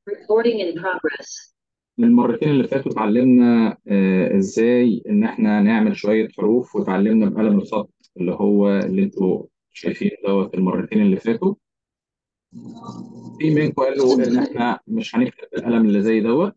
Recording in progress. من المرتين اللي فاتوا اتعلمنا ازاي ان احنا نعمل شوية حروف، واتعلمنا بقلم الخط اللي هو اللي انتوا شايفين دوت المرتين اللي فاتوا. في منكم قالوا ان احنا مش هنكتب بالقلم اللي زي دوت،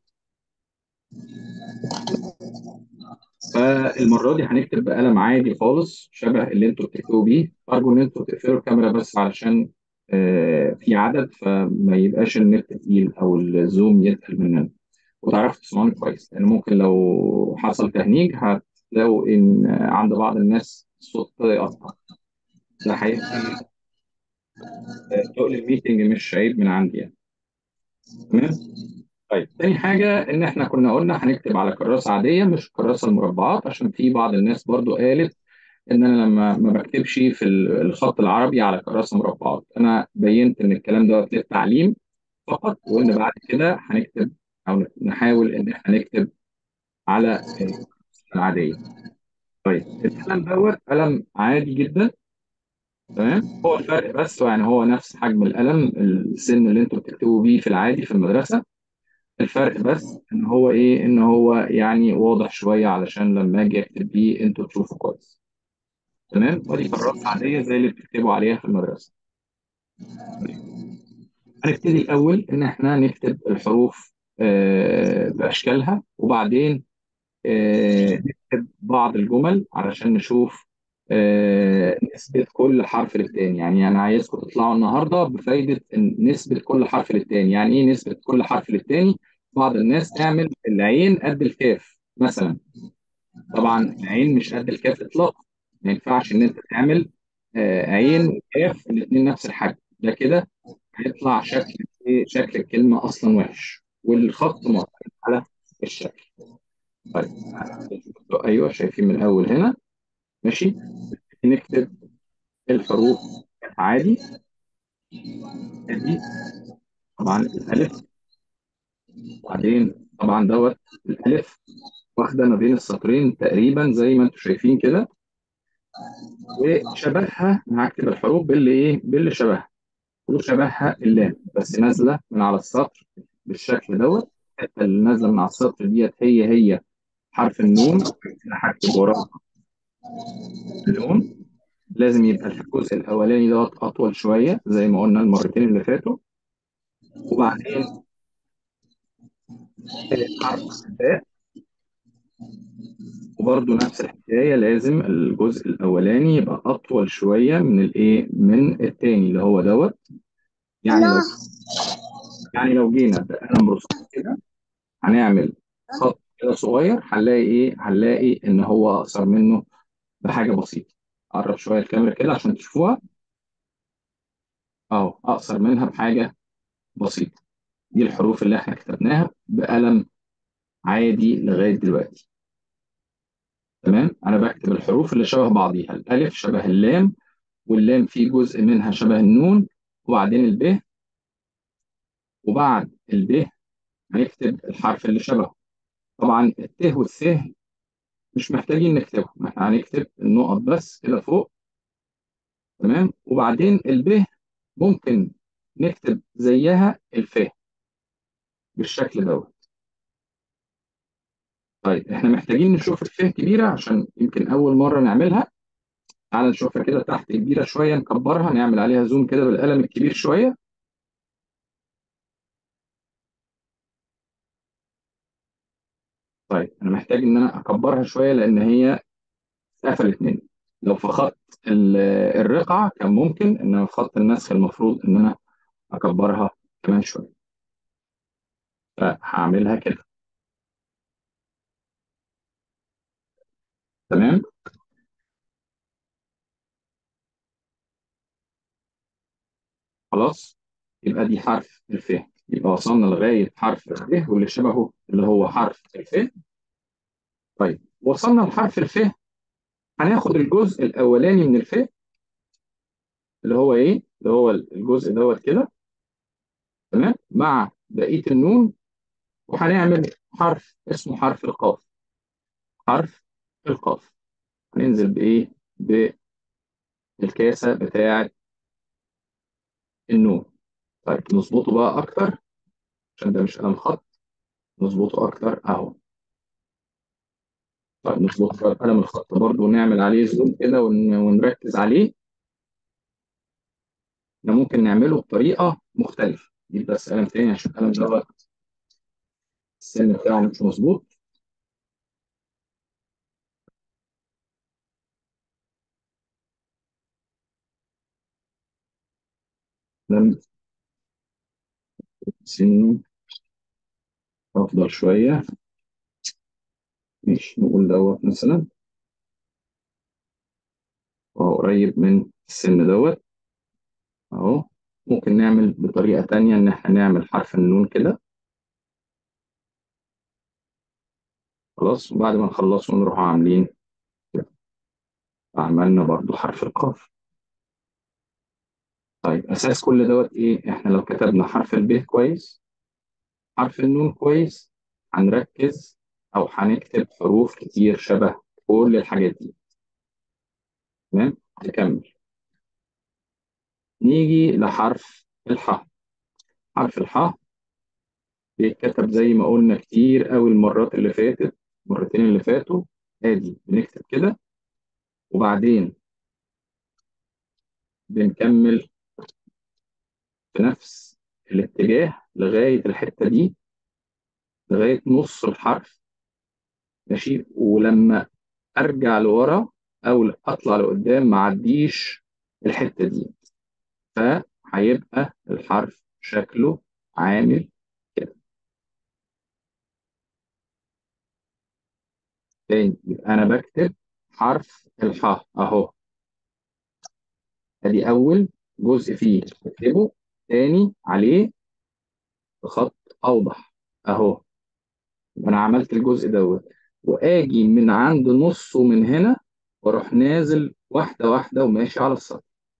فالمرة دي هنكتب بقلم عادي خالص شبه اللي انتوا بتكتبوا بيه. ارجو ان انتوا تقفلوا الكاميرا بس علشان في عدد، فما يبقاش النت تقيل او الزوم يتقل مننا، وتعرفوا تسمعوني كويس، لان ممكن لو حصل تهنيج هتلاقوا ان عند بعض الناس الصوت يقطع. ده هيبقى تقل الميتنج، مش عيب من عندي يعني. تمام. طيب، تاني حاجة إن إحنا كنا قلنا هنكتب على كراسة عادية مش كراسة المربعات، عشان في بعض الناس برضو قالت إن أنا لما ما بكتبش في الخط العربي على كراسة مربعات. أنا بينت إن الكلام ده للتعليم فقط، وإن بعد كده هنكتب أو نحاول إن إحنا نكتب على الكراسة العادية. طيب، القلم دوت قلم عادي جدا. تمام. هو الفرق بس يعني هو نفس حجم القلم السن اللي انتوا بتكتبوا بيه في العادي في المدرسة. الفرق بس ان هو ايه، ان هو يعني واضح شويه علشان لما اجي اكتب بيه انتوا تشوفوا كويس. تمام. ودي كراسه عاديه زي اللي بتكتبوا عليها في المدرسه. هنبتدي الاول ان احنا نكتب الحروف باشكالها، وبعدين نكتب بعض الجمل علشان نشوف نسبة كل حرف للتاني. يعني أنا عايزكم تطلعوا النهاردة بفايدة إن نسبة كل حرف للتاني. يعني إيه نسبة كل حرف للتاني؟ بعض الناس تعمل العين قد الكاف مثلا. طبعا العين مش قد الكاف إطلاقا. ما ينفعش إن أنت تعمل عين وكاف الاتنين نفس الحجم، ده كده هيطلع شكل الكلمة أصلا وحش، والخط معتمد على الشكل. طيب، ايوه شايفين من الاول هنا. ماشي. نكتب الحروف عادي. ادي طبعا الالف، وبعدين طبعا دوت الالف واخده ما بين السطرين تقريبا زي ما انتم شايفين كده، وشبهها هكتب الحروف باللي ايه، باللي شبهها. وشبهها اللام بس نازله من على السطر بالشكل دوت. الحته اللي نازله من على السطر ديت هي حرف النون. انا هكتب وراه اللون. لازم يبقى الجزء الاولاني دوت اطول شويه زي ما قلنا المرتين اللي فاتوا. وبعدين حرف الباء، وبرده نفس الحكايه لازم الجزء الاولاني يبقى اطول شويه من الايه، من التاني اللي هو دوت. يعني لو يعني لو جينا بقلم رصاص كده هنعمل خط كده صغير، هنلاقي ايه، هنلاقي ان هو اقصر منه بحاجه بسيطه. قرب شويه الكاميرا كده عشان تشوفوها. اهو اقصر منها بحاجه بسيطه. دي الحروف اللي احنا كتبناها بقلم عادي لغايه دلوقتي. تمام. انا بكتب الحروف اللي شبه بعضيها، الالف شبه اللام، واللام في جزء منها شبه النون، وبعدين الب، وبعد الب هنكتب الحرف اللي شبهه. طبعا الت والث مش محتاجين نكتبهم، احنا هنكتب النقط بس كده فوق. تمام. وبعدين الب ممكن نكتب زيها الف بالشكل دوت. طيب، احنا محتاجين نشوف الف كبيرة عشان يمكن أول مرة نعملها. تعال نشوفها كده تحت كبيرة شوية، نكبرها نعمل عليها زوم كده بالقلم الكبير شوية. طيب، أنا محتاج إن أنا أكبرها شوية لأن هي قفلت مني. لو في خط الرقعة كان ممكن، إنما في خط النسخ المفروض إن أنا أكبرها كمان شوية. فهعملها كده. تمام. خلاص. يبقى دي حرف الف. يبقى وصلنا لغاية حرف الف واللي شبهه اللي هو حرف الف. طيب، وصلنا لحرف الف. هناخد الجزء الأولاني من الف اللي هو إيه؟ اللي هو الجزء دوت كده. تمام. مع بقية النون، وهنعمل حرف اسمه حرف القاف. حرف القاف. هننزل بإيه؟ بالكاسة بتاعة النون. طيب، نظبطه بقى أكتر. عشان ده مش قلم خط، نظبطه اكتر اهو. طيب نظبط قلم الخط برضه ونعمل عليه زوم كده ونركز عليه. احنا ممكن نعمله بطريقه مختلفه، نجيب بس قلم تاني عشان القلم دوت السن بتاعه مش مظبوط. لم سنه افضل شويه، مش نقول دوت مثلا، وهو قريب من السن دوت اهو. ممكن نعمل بطريقه تانية ان احنا نعمل حرف النون كده. خلاص، وبعد ما نخلصه نروح عاملين كده. عملنا برضو حرف القاف. طيب اساس كل دوت ايه؟ احنا لو كتبنا حرف الب كويس، حرف النون كويس، هنركز او هنكتب حروف كتير شبه كل الحاجات دي. تمام، نكمل. نيجي لحرف الحاء. حرف الحاء بيتكتب زي ما قلنا كتير قوي المرات اللي فاتت، المرتين اللي فاتوا. ادي بنكتب كده، وبعدين بنكمل في نفس الاتجاه لغاية الحتة دي، لغاية نص الحرف. ماشي، ولما ارجع لورا او اطلع لقدام ما عديش الحتة دي، فهيبقى الحرف شكله عامل كده. تاني، يبقى انا بكتب حرف الحاء اهو. ادي اول جزء فيه بكتبه، تاني عليه بخط اوضح اهو. يبقى انا عملت الجزء دوت، واجي من عند نصه من هنا واروح نازل واحده واحده وماشي على السطر.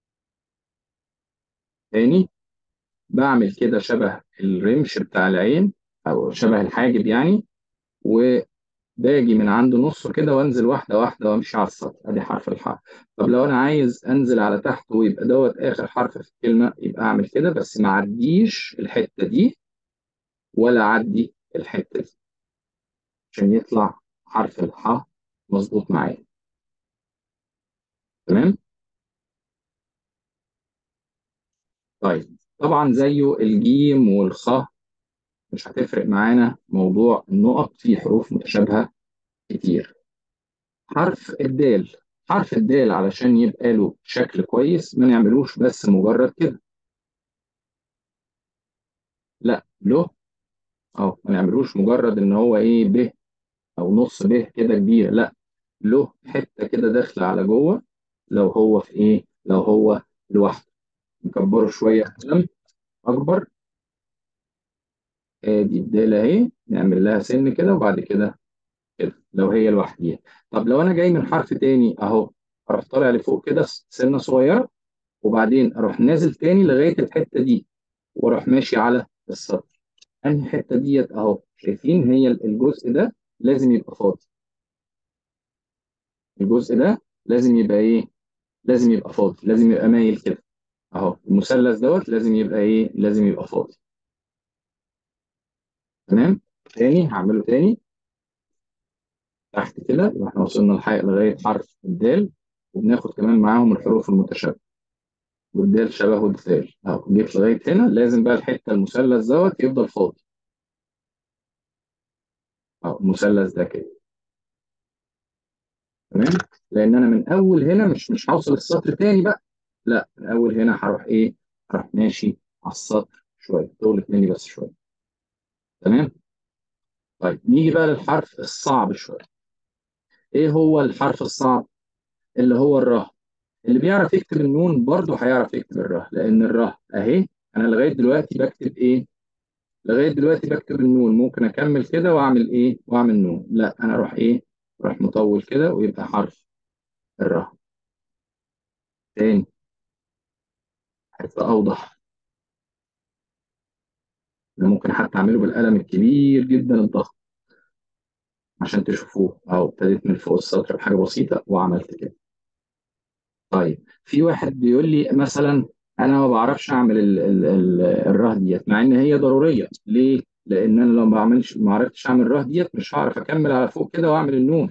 تاني، بعمل كده شبه الرمش بتاع العين او شبه الحاجب يعني، وباجي من عند نصه كده وانزل واحده واحده وامشي على السطر. ادي حرف الحاء. طب لو انا عايز انزل على تحت ويبقى دوت اخر حرف في الكلمه، يبقى اعمل كده بس ما اعديش الحته دي ولا اعدي الحته دي عشان يطلع حرف الحاء مظبوط معايا. تمام. طيب طبعا زيه الجيم والخاء مش هتفرق معانا موضوع النقط، في حروف متشابهه كتير. حرف الدال. حرف الدال علشان يبقى له شكل كويس ما نعملوش بس مجرد كده، لا له. اه، ما نعملوش مجرد ان هو ايه ب او نص ب كده كبير، لا، له حته كده داخله على جوه. لو هو في ايه، لو هو لوحده نكبره شويه قلم اكبر. ادي الدال اهي، نعمل لها سن كده وبعد كده كده لو هي لوحديها. طب لو انا جاي من حرف تاني اهو، اروح طالع لفوق كده سنه صغيره، وبعدين اروح نازل تاني لغايه الحته دي واروح ماشي على السطر. انهي حته ديت اهو، شايفين هي الجزء ده لازم يبقى فاضي. الجزء ده لازم يبقى ايه، لازم يبقى فاضي، لازم يبقى مايل كده اهو. المثلث دوت لازم يبقى ايه، لازم يبقى فاضي. تمام. تاني هعمله تاني تحت كده، يبقى احنا وصلنا لغايه حرف الدال، وبناخد كمان معاهم الحروف المتشابهه، والدال شبهه الدال اهو. جيت لغايه هنا، لازم بقى الحته المثلث دوت يفضل فاضي اهو، المثلث ده كده. تمام. لان انا من اول هنا مش هوصل السطر تاني بقى، لا، من اول هنا هروح ايه، هروح ماشي على السطر شويه، طولت مني بس شويه. تمام. طيب نيجي بقى للحرف الصعب شويه. ايه هو الحرف الصعب؟ اللي هو الراء. اللي بيعرف يكتب النون برضه هيعرف يكتب الراء، لان الراء اهي. انا لغايه دلوقتي بكتب ايه، لغايه دلوقتي بكتب النون. ممكن اكمل كده واعمل ايه، واعمل نون، لا انا اروح ايه، اروح مطول كده ويبقى حرف الراء. تاني هيبقى اوضح. أنا ممكن حتى اعمله بالقلم الكبير جدا الضخم عشان تشوفوه اهو. ابتديت من فوق السطر بحاجه بسيطه وعملت كده. طيب في واحد بيقول لي مثلا انا ما بعرفش اعمل الره ديت، مع ان هي ضروريه. ليه؟ لان انا لو ما عرفتش اعمل الره ديت مش هعرف اكمل على فوق كده واعمل النون.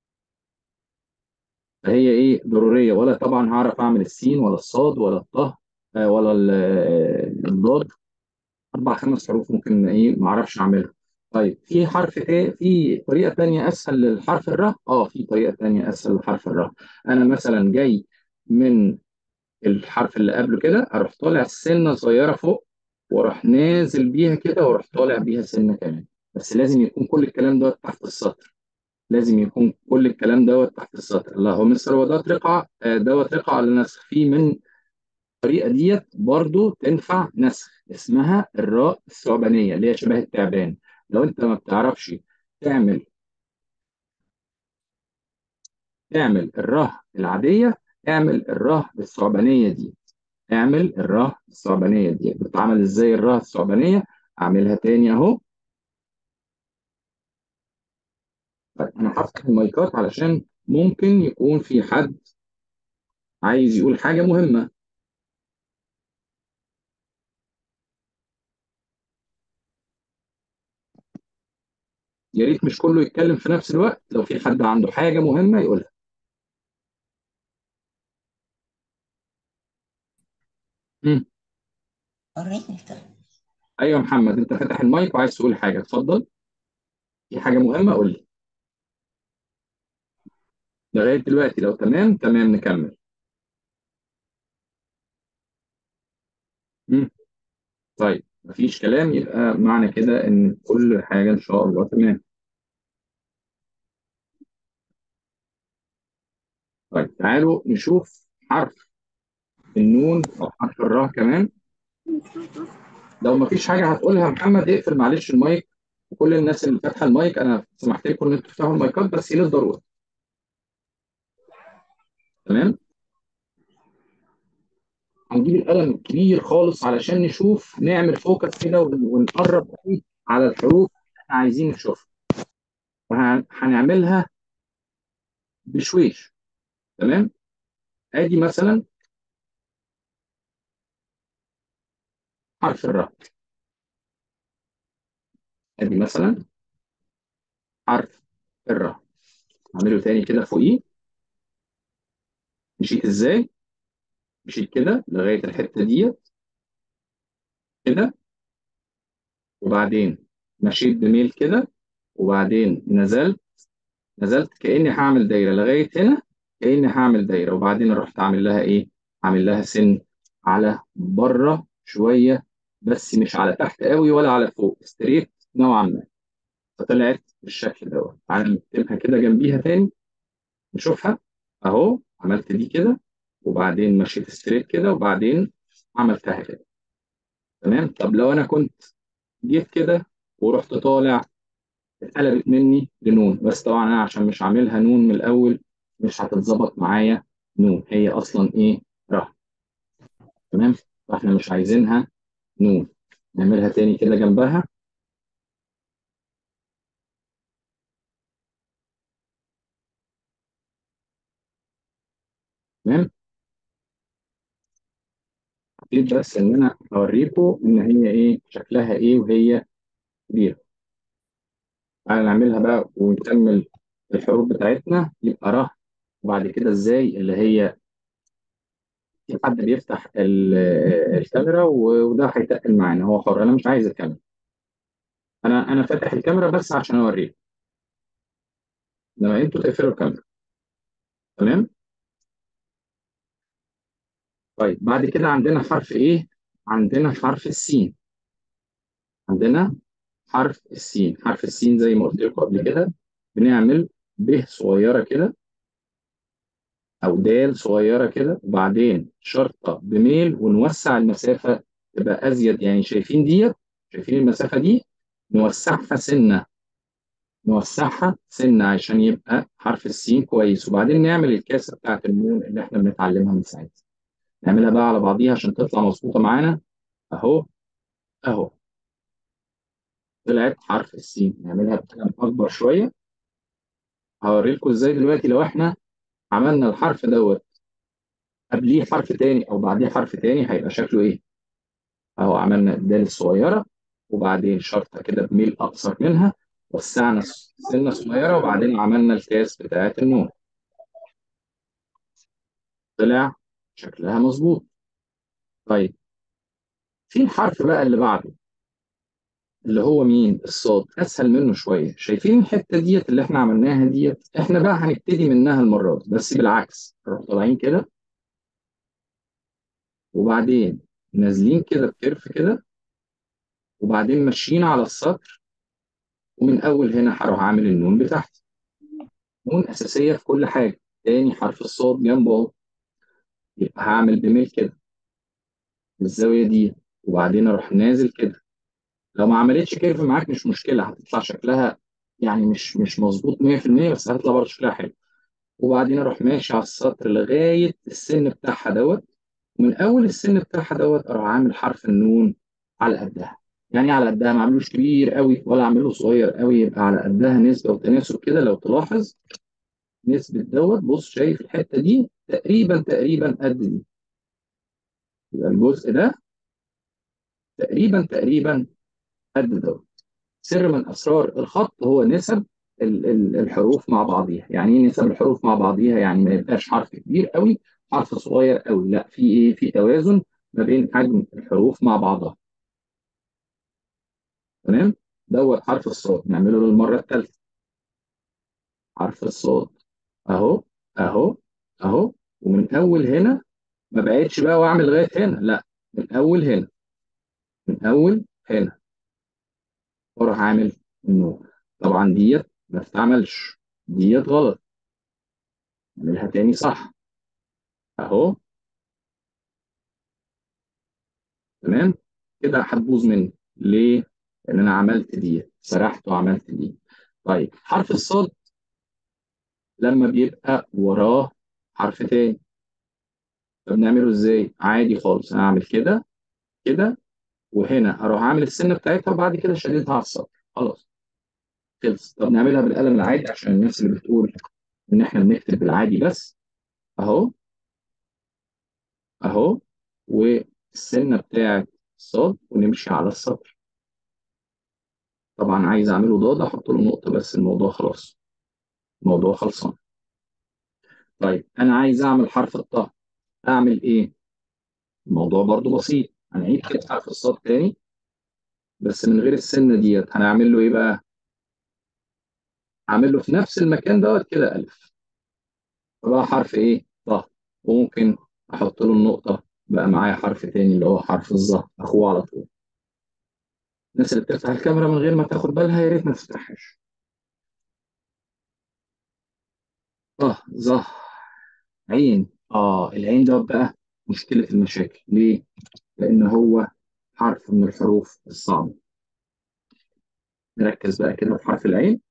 فهي ايه؟ ضروريه. ولا طبعا هعرف اعمل السين ولا الصاد ولا الطه ولا الضاد. اربع خمس حروف ممكن ايه ما اعرفش اعملها. طيب في حرف تاني، في طريقه تانيه اسهل للحرف الراء. في طريقه تانيه اسهل لحرف الراء. انا مثلا جاي من الحرف اللي قبله كده، اروح طالع سنه صغيره فوق، واروح نازل بيها كده، واروح طالع بيها سنه كمان. بس لازم يكون كل الكلام دوت تحت السطر. لازم يكون كل الكلام دوت تحت السطر. الله هو مستر، هو دوت رقعه دوت رقعه على نسخ في من الطريقه ديت برضو تنفع نسخ، اسمها الراء الثعبانيه اللي هي شبه التعبان. لو انت ما بتعرفش تعمل تعمل الراء العاديه، اعمل الراء الثعبانيه دي. اعمل الراء الثعبانيه دي. بتتعمل ازاي الراء الثعبانيه؟ اعملها تاني اهو. طيب انا هفتح المايكات علشان ممكن يكون في حد عايز يقول حاجه مهمه. يا ريت مش كله يتكلم في نفس الوقت، لو في حد عنده حاجه مهمه يقولها. مم. وريني كده. ايوه محمد، انت فاتح المايك وعايز تقول حاجه، اتفضل. في حاجه مهمه قول لي. لغايه دلوقتي لو تمام تمام نكمل. مم. طيب مفيش كلام، يبقى معنى كده ان كل حاجه ان شاء الله تمام. طيب تعالوا نشوف حرف النون او حرف الراء كمان. لو مفيش حاجه هتقولها يا محمد اقفل معلش المايك. وكل الناس اللي فاتحه المايك انا سمحت لكم ان انتوا تفتحوا المايكات بس للضروره. تمام. هنجيب القلم الكبير خالص علشان نشوف نعمل فوكس كده ونقرب قوي على الحروف اللي احنا عايزين نشوفها. وهنعملها بشويش. تمام. ادي مثلا حرف الراء. ادي مثلا حرف الراء. اعمله تاني كده فوقيه. مشيت ازاي؟ مشيت كده لغايه الحته دي كده، وبعدين مشيت بميل كده، وبعدين نزلت كاني هعمل دايره لغايه هنا. كاني هعمل دايره، وبعدين رحت عامل لها ايه؟ عامل لها سن على بره شويه، بس مش على تحت قوي ولا على فوق، ستريت نوعا ما. فطلعت بالشكل دوت. تعالى نكتبها كده جنبيها تاني نشوفها. اهو عملت دي كده، وبعدين مشيت ستريت كده، وبعدين عملتها كده. تمام. طب لو انا كنت جيت كده ورحت طالع، اتقلبت مني لنون. بس طبعا انا عشان مش عاملها نون من الاول مش هتتظبط معايا. نون هي اصلا ايه؟ راء. تمام. فاحنا مش عايزينها نون. نعملها تاني كده جنبها. تمام. حبيت بس ان انا اوريكم ان هي ايه شكلها ايه وهي كبيره. تعالى نعملها بقى ونكمل الحروف بتاعتنا. يبقى ر. وبعد كده ازاي اللي هي في حد بيفتح الكاميرا وده هيتقل معانا، هو حر، انا مش عايز الكاميرا. انا فاتح الكاميرا بس عشان اوريك، لما انتوا تقفلوا الكاميرا. تمام. طيب بعد كده عندنا حرف ايه؟ عندنا حرف السين. عندنا حرف السين. حرف السين زي ما قلت لكم قبل كده بنعمل ب صغيره كده او دال صغيره كده، وبعدين شرطه بميل ونوسع المسافه تبقى ازيد. يعني شايفين ديت؟ شايفين المسافه دي؟ نوسعها سنه. نوسعها سنه عشان يبقى حرف السين كويس، وبعدين نعمل الكاسه بتاعت النون اللي احنا بنتعلمها من ساعتها. نعملها بقى على بعضيها عشان تطلع مظبوطه معانا. اهو. اهو طلعت حرف السين. نعملها بقلم اكبر شويه. هوري لكم ازاي دلوقتي لو احنا عملنا الحرف دوت قبليه حرف تاني او بعديه حرف تاني هيبقى شكله ايه؟ اهو عملنا الدال الصغيره وبعدين شرطه كده بميل اقصر منها، وسعنا سنه صغيره وبعدين عملنا الكاس بتاعت النون. طلع شكلها مظبوط. طيب في الحرف بقى اللي بعده اللي هو مين؟ الصاد. اسهل منه شويه. شايفين الحته ديت اللي احنا عملناها ديت؟ احنا بقى هنبتدي منها المره دي بس بالعكس، نروح طالعين كده وبعدين نازلين كده بكيرف كده وبعدين ماشيين على السطر، ومن اول هنا هروح عامل النون بتاعتي. نون اساسيه في كل حاجه. تاني حرف الصاد جنبه اهو، يبقى هعمل بميل كده بالزاويه دي وبعدين اروح نازل كده. لو ما عملتش كيرف معاك مش مشكله، هتطلع شكلها يعني مش مظبوط 100%، بس هتطلع برضه شكلها حلو. وبعدين اروح ماشي على السطر لغايه السن بتاعها دوت، ومن اول السن بتاعها دوت اروح عامل حرف النون على قدها. يعني على قدها، ما اعملوش كبير قوي ولا اعمله صغير قوي، يبقى على قدها نسبه وتناسب كده. لو تلاحظ نسبه دوت، بص شايف الحته دي تقريبا قد دي، يبقى الجزء ده تقريبا قد دوت. سر من اسرار الخط هو نسب الحروف مع بعضيها. يعني ايه نسب الحروف مع بعضيها؟ يعني ما يبقاش حرف كبير قوي حرف صغير قوي، لا، في ايه، في توازن ما بين حجم الحروف مع بعضها. تمام. دوت حرف الصاد نعمله للمره الثالثه. حرف الصاد اهو اهو اهو، ومن اول هنا ما بقتش بقى واعمل لغايه هنا، لا، من اول هنا، من اول هنا واروح عامل النون. طبعا ديت ما بتتعملش، ديت غلط، اعملها تاني صح اهو. تمام. كده هتبوظ مني ليه؟ لان انا عملت دي، سرحت وعملت دي. طيب حرف الصاد لما بيبقى وراه حرف تاني، طب نعمله ازاي؟ عادي خالص، انا اعمل كده كده، وهنا اروح اعمل السنه بتاعتها وبعد كده شديدها على السطر، خلاص خلص. طب نعملها بالقلم العادي عشان الناس اللي بتقول ان احنا بنكتب بالعادي بس. اهو اهو، والسنه بتاعت الصاد ونمشي على السطر. طبعا عايز اعمله ضاد احط له نقطه بس، الموضوع خلاص، الموضوع خلصان. طيب انا عايز اعمل حرف الطاء، اعمل ايه؟ الموضوع برضو بسيط، هنعيد كده حرف الصاد تاني بس من غير السنه ديت. هنعمل له ايه بقى؟ هعمل له في نفس المكان دوت كده الف، فبقى حرف ايه؟ طه. وممكن احط له النقطه، بقى معايا حرف تاني اللي هو حرف الظا اخوه على طول. الناس اللي بتفتح الكاميرا من غير ما تاخد بالها يا ريت ما تفتحهاش. طه ظه عين. العين دوت بقى مشكله المشاكل. ليه؟ لان هو حرف من الحروف الصعبه. نركز بقى كده في حرف العين.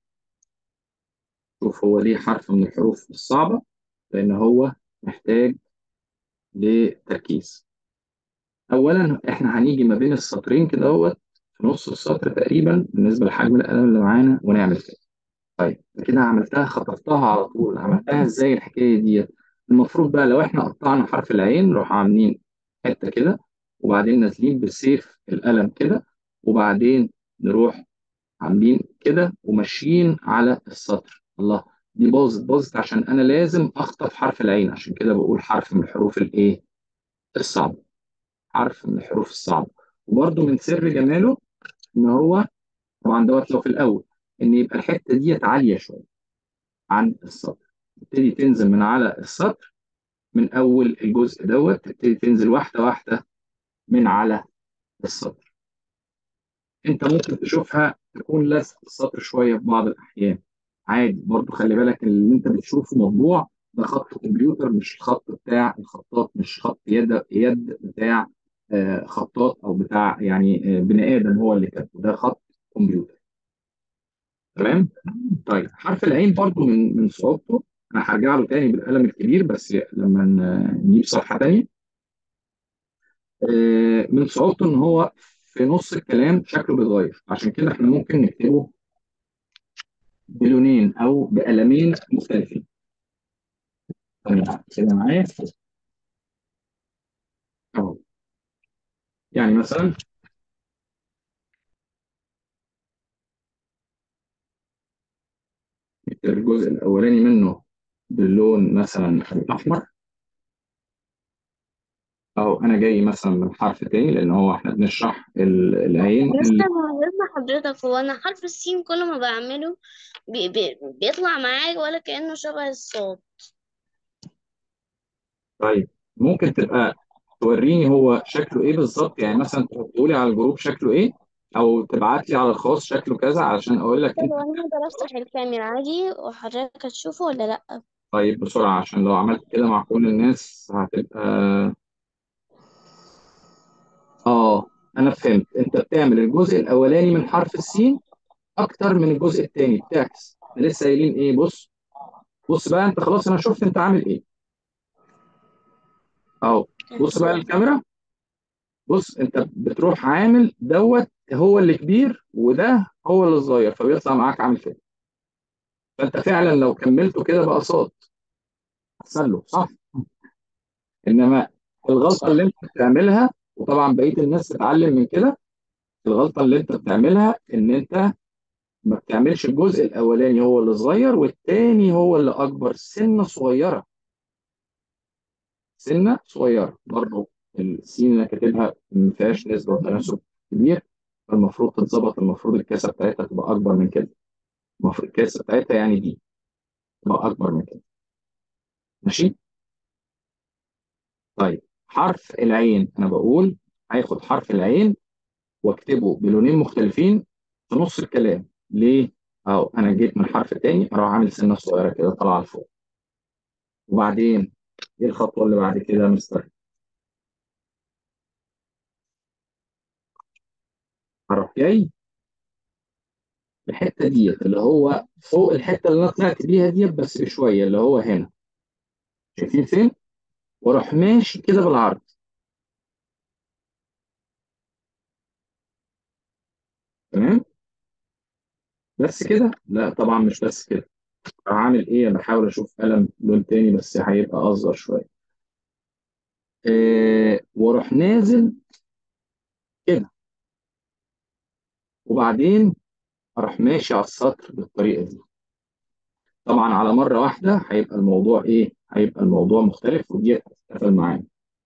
شوف هو ليه حرف من الحروف الصعبة؟ لأن هو محتاج لتركيز. أولا إحنا هنيجي ما بين السطرين كده اهوت، في نص السطر تقريبا بالنسبة لحجم القلم اللي معانا، ونعمل كده. طيب كده عملتها، خطفتها على طول. عملتها إزاي الحكاية دي؟ المفروض بقى لو إحنا قطعنا حرف العين نروح عاملين حتة كده وبعدين نازلين بالسيف القلم كده، وبعدين نروح عاملين كده وماشيين على السطر. الله، دي باظت عشان انا لازم اخطف حرف العين، عشان كده بقول حرف من الحروف الايه؟ الصعبه. حرف من الحروف الصعبه. وبرده من سر جماله ان هو طبعا دوت لو في الاول ان يبقى الحته ديت عاليه شويه عن السطر. تبتدي تنزل من على السطر، من اول الجزء دوت تبتدي تنزل واحده واحده من على السطر. انت ممكن تشوفها تكون لازقه في السطر شويه في بعض الاحيان، عادي برضو. خلي بالك اللي انت بتشوفه مطبوع ده خط كمبيوتر، مش الخط بتاع الخطاط، مش خط يد بتاع خطاط او بتاع يعني بني ادم هو اللي كاتبه، ده خط كمبيوتر. تمام. طيب حرف العين برضو من صعوبته، انا هرجع له تاني بالقلم الكبير بس لما نجيب صفحه تانيه. من صعوبته ان هو في نص الكلام شكله بيتغير، عشان كده احنا ممكن نكتبه بلونين او بقلمين مختلفين. طيب كده معايا. اهو. يعني مثلا الجزء الاولاني منه باللون مثلا الاحمر. اهو انا جاي مثلا من حرف تاني، لان هو احنا بنشرح العين مستر مهندسة حضرتك، هو أنا حرف السين كل ما بعمله بيطلع معايا ولا كأنه شبه الصوت؟ طيب ممكن تبقى توريني هو شكله ايه بالظبط، يعني مثلا تقولي على الجروب شكله ايه، او تبعت لي على الخاص شكله كذا علشان اقول لك طب انت. أنا هقدر أفتح الكاميرا عادي وحضرتك هتشوفه ولا لأ؟ طيب بسرعة، عشان لو عملت كده مع كل الناس هتبقى. اه انا فهمت، انت بتعمل الجزء الاولاني من حرف السين اكتر من الجزء الثاني، بتعكس. احنا لسه قايلين ايه؟ بص، بص بقى انت خلاص، انا شفت انت عامل ايه. اهو بص بقى الكاميرا. بص انت بتروح عامل دوت هو اللي كبير وده هو اللي صغير، فبيطلع معاك عامل كده. فانت فعلا لو كملته كده بقى صاد، احسن له صح. انما الغلطه اللي صح. انت بتعملها، وطبعا بقيه الناس تتعلم من كده، الغلطه اللي انت بتعملها ان انت ما بتعملش الجزء الاولاني هو اللي صغير والتاني هو اللي اكبر سنه صغيره. سنه صغيره برضه. السين اللي أنا كاتبها ما فيهاش نسبه وتناسب كبير، فالمفروض تتظبط. المفروض الكاسه بتاعتها تبقى اكبر من كده. المفروض الكاسه بتاعتها يعني دي تبقى اكبر من كده. ماشي. طيب حرف العين انا بقول هاخد حرف العين واكتبه بلونين مختلفين في نص الكلام. ليه؟ اهو انا جيت من حرف تاني اروح عامل سنه صغيره كده طالعه لفوق. وبعدين ايه الخطوه اللي بعد كده يا مستر؟ هروح جاي الحته ديت اللي هو فوق الحته اللي انا طلعت بيها ديت بس بشويه، اللي هو هنا. شايفين فين؟ واروح ماشي كده بالعرض. تمام. بس كده؟ لا طبعا مش بس كده. هعمل ايه؟ انا بحاول اشوف قلم لون تاني بس هيبقى اصغر شويه. واروح نازل كده، وبعدين اروح ماشي على السطر بالطريقه دي. طبعا على مره واحده هيبقى الموضوع ايه؟ هيبقى الموضوع مختلف ودي هتتقفل معانا.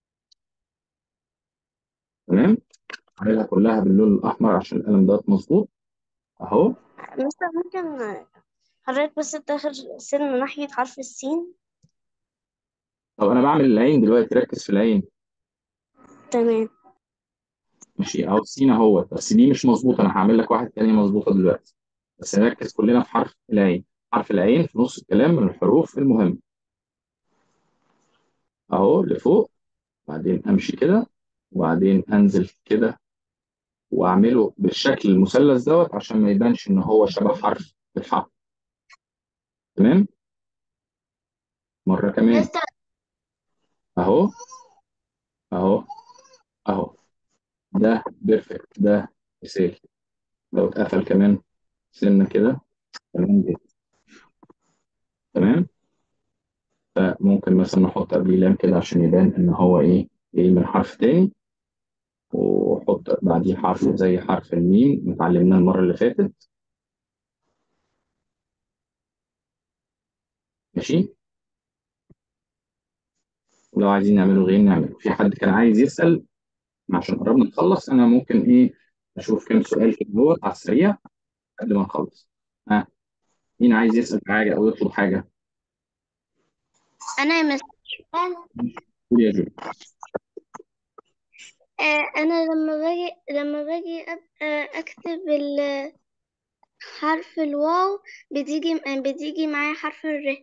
تمام. هعملها كلها باللون الاحمر عشان القلم ده مظبوط. اهو. مستر ممكن حضرتك بس تاخد سن ناحية حرف السين؟ طب انا بعمل العين دلوقتي، ركز في العين. تمام. ماشي اهو السين اهو، بس دي مش مظبوطه، انا هعمل لك واحد تاني مظبوطه دلوقتي. بس نركز كلنا في حرف العين. حرف العين في نص الكلام من الحروف المهمه. اهو لفوق، بعدين امشي كده، وبعدين انزل كده، واعمله بالشكل المثلث دوت عشان ما يبانش ان هو شبه حرف الحاء. تمام. مره كمان. مستر اهو. اهو. اهو. ده بيرفكت، ده مثال. لو اتقفل كمان سنه كده. تمام جدا. تمام. فممكن مثلا نحط قبليه لام كده عشان يبان ان هو ايه، جاي من حرف تاني. وحط بعديه حرف زي حرف الميم متعلمناه المره اللي فاتت. ماشي. ولو عايزين نعمله غير نعمله. في حد كان عايز يسأل؟ عشان قربنا نخلص، انا ممكن ايه اشوف كام سؤال كده هو على السريع قبل ما نخلص. ها، مين عايز يسأل حاجة او يطلب حاجة؟ أنا يا مستر. قول يا جولي. أنا لما باجي أكتب حرف الواو بتيجي معايا حرف الر.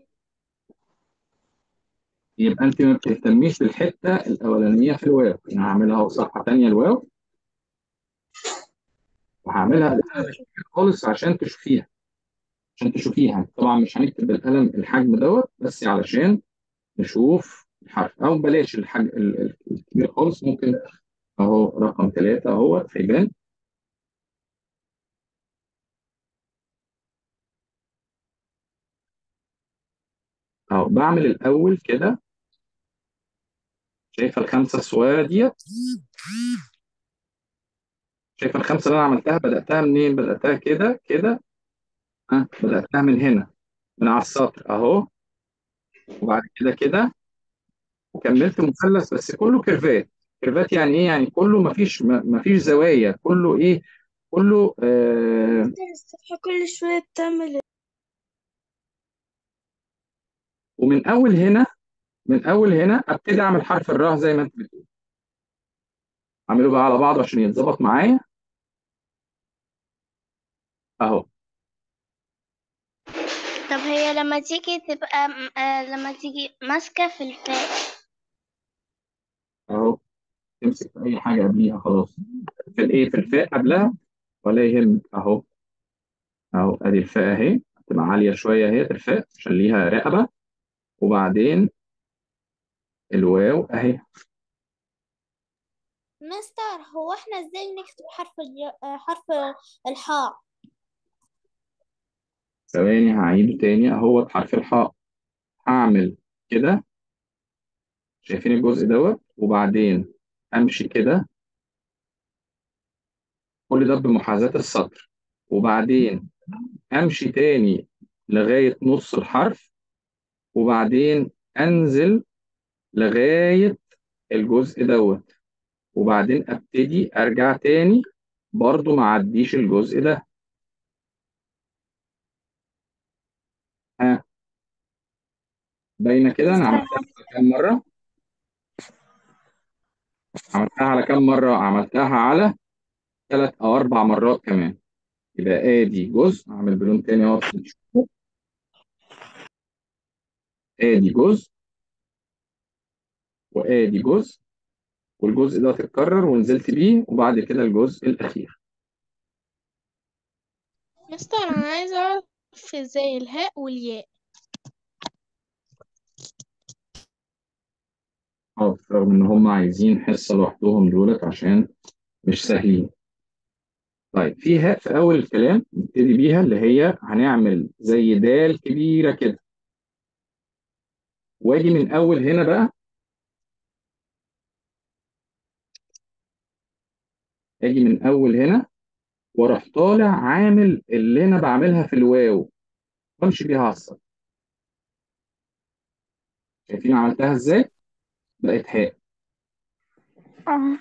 يبقى انت ما بتهتميش بالحتة الاولانية في الواو. انا هعملها صفحة تانية الواو، وهعملها بالقلم الكبير خالص عشان تشوفيها. عشان تشوفيها طبعا مش هنكتب بالقلم الحجم دوت، بس علشان نشوف الحرف. او بلاش الحجم الكبير خالص، ممكن اهو رقم ثلاثة اهو هيبان. اهو بعمل الاول كده شايفة الخمسة الصغيرة ديت؟ شايفة الخمسة اللي أنا عملتها بدأتها منين؟ بدأتها كده كده، بدأتها من هنا، من على السطر أهو، وبعد كده كده، وكملت مثلث بس كله كيرفات. كيرفات يعني إيه؟ يعني كله مفيش زوايا، كله إيه؟ كله الصفحة كل شوية بتعمل. ومن أول هنا، من أول هنا أبتدي أعمل حرف الراء زي ما أنت بتقول. أعمله بقى على بعضه عشان يتظبط معايا أهو. طب هي لما تيجي تبقى لما تيجي ماسكة في الفاء. أهو تمسك في أي حاجة قبليها خلاص. في الإيه؟ في الفاء قبلها ولا يهمك أهو. أهو أدي الفاء أهي، تبقى عالية شوية أهي الفاء عشان ليها رقبة، وبعدين الواو أهي. مستر، هو احنا ازاي نكتب حرف الحاء؟ ثواني هعيده تاني أهو. حرف الحاء هعمل كده، شايفين الجزء دوت، وبعدين أمشي كده، كل ده بمحاذاة السطر، وبعدين أمشي تاني لغاية نص الحرف، وبعدين أنزل لغاية الجزء دوت، وبعدين أبتدي أرجع تاني برضو ما عديش الجزء ده. ها، باينة كده؟ أنا مستر، عملتها على كام مرة؟ عملتها على كام مرة؟ عملتها على 3 أو 4 مرات كمان. يبقى آدي جزء، أعمل بلون تاني أهو عشان تشوفوا. آدي جزء، وآدي جزء، والجزء ده اتكرر ونزلت بيه، وبعد كده الجزء الأخير. مستر، انا عايزة اعرف ازاي الهاء والياء. رغم إن هم عايزين حصة لوحدهم دولت عشان مش سهلين. طيب في هاء في أول الكلام نبتدي بيها، اللي هي هنعمل زي دال كبيرة كده، واجي من أول هنا بقى، اجي من أول هنا واروح طالع عامل اللي أنا بعملها في الواو، وامشي بيها على السطر. شايفين عملتها ازاي؟ بقت هاء اه.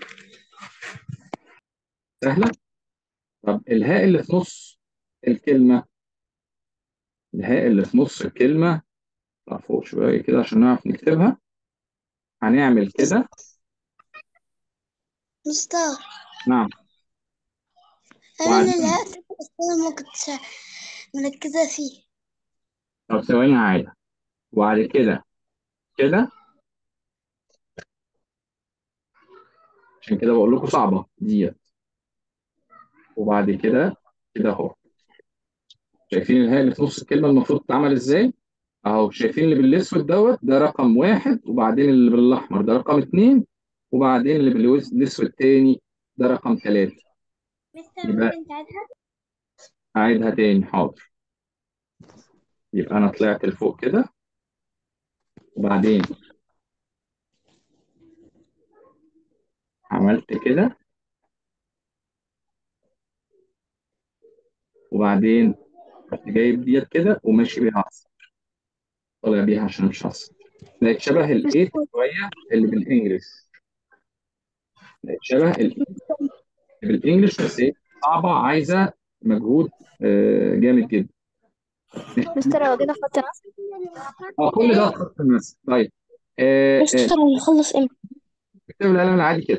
سهلة. طب الهاء اللي في نص الكلمة، الهاء اللي في نص الكلمة، طلع فوق شوية كده عشان نعرف نكتبها. هنعمل كده. مستر، نعم. انا وبعدين، الهاء بس انا ما كنتش مركزة فيه. طب ثواني عادي، وبعد كده كده، عشان كده بقول لكم صعبة ديت. وبعد كده كده اهو. شايفين الهاء اللي في نص الكلمة المفروض تتعمل ازاي؟ اهو شايفين اللي بالاسود دوت ده رقم واحد، وبعدين اللي بالاحمر ده رقم اتنين، وبعدين اللي بالاسود تاني ده رقم ثلاثة. مستر، يبقى ممكن تعيدها؟ أعيدها تاني حاضر. يبقى أنا طلعت لفوق كده، وبعدين عملت كده، وبعدين رحت جايب ديت كده وماشي بيها على السطر، طالع بيها عشان مش هصل. بقت شبه الإيت شوية اللي بالإنجلش، بقت شبه الإيت اللي بالإنجلش، بس إيه، صعبة، عايزة مجهود جامد جدا. مستر، هو كده خط نص. كل ده خط النسق. طيب مستر، هنخلص امتى؟ اكتب القلم العادي كده.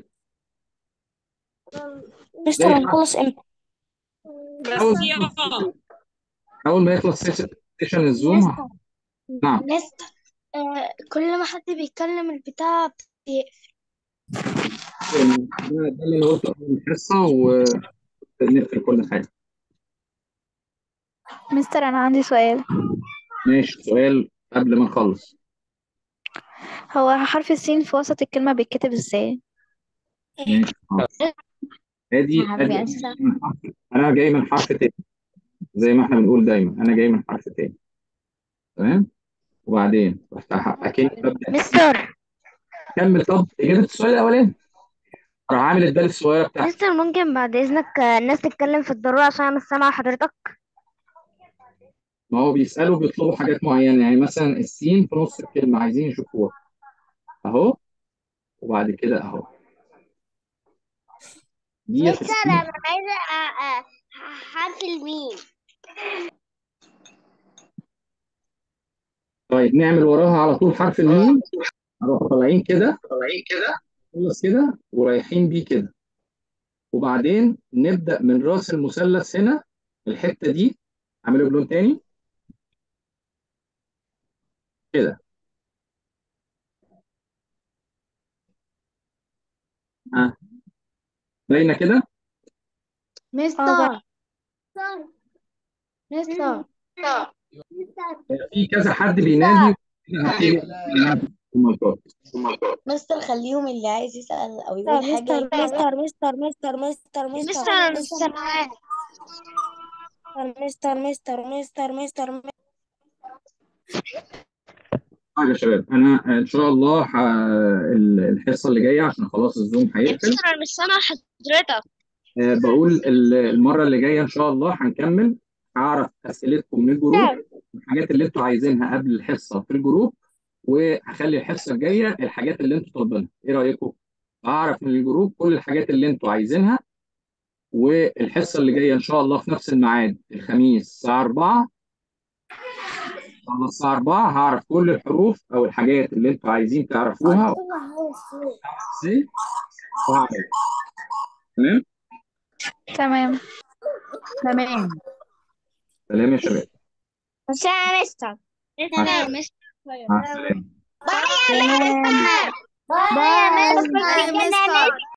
مستر، زي هنخلص امتى؟ أول ما يخلص أول ما يخلص سيشن الزوم. مستر، نعم. مستر، كل ما حد بيتكلم البتاع بيقفل. ده اللي أنا قلته قبل الحصة، ونقفل كل حاجة. مستر، أنا عندي سؤال. ماشي، سؤال قبل ما نخلص. هو حرف السين في وسط الكلمة بيتكتب ازاي؟ ماشي حاضر. ادي انا جاي من حرف تاني، زي ما احنا بنقول دايما انا جاي من حرف تاني. تمام. وبعدين رحت اكني ببدا السين. مستر اكمل. طب اجابه السؤال الاولاني راح عامل الدال الصغيره بتاعتي. مستر ممكن بعد إذنك الناس تتكلم في الضرورة عشان أنا مش سامعة حضرتك. ما هو بيسالوا بيطلبوا حاجات معينه، يعني مثلا السين في نص الكلمه عايزين يشوفوها اهو، وبعد كده اهو ديت مستر السين. انا عايزه حرف الميم. طيب نعمل وراها على طول حرف الميم، نروح طالعين كده خلص كده ورايحين بيه كده، وبعدين نبدا من راس المثلث هنا الحته دي، اعمله بلون تاني كده. ها باينه كده. مستر مستر في كذا حد بينادي كده، هبتدي ألعب في المنطقة. مستر خليهم اللي عايز يسأل أو يقول حاجة مستر يسأل. مستر مستر مستر مستر مستر انا مش سامعاك. مستر. طيب يا شباب انا ان شاء الله الحصه اللي جايه عشان خلاص الزوم يا هيقفل. مستر انا مش سامع حضرتك. بقول المره اللي جايه ان شاء الله هنكمل، هعرف اسئلتكم من الجروب، الحاجات اللي انتوا عايزينها قبل الحصه في الجروب، وهخلي الحصه الجايه الحاجات اللي انتوا طالبينها. ايه رايكم؟ هعرف من الجروب كل الحاجات اللي انتوا عايزينها، والحصه اللي جايه ان شاء الله في نفس الميعاد الخميس الساعه 4. على الساعة 4 هعرف كل الحروف أو الحاجات اللي أنتوا عايزين تعرفوها إزاي وهعملها. تمام؟ تمام. تمام. سلام يا شباب. مش يا مستر. مع مستر مستر. مع السلامة. باي يا مستر. باي يا مستر. باي. مستر.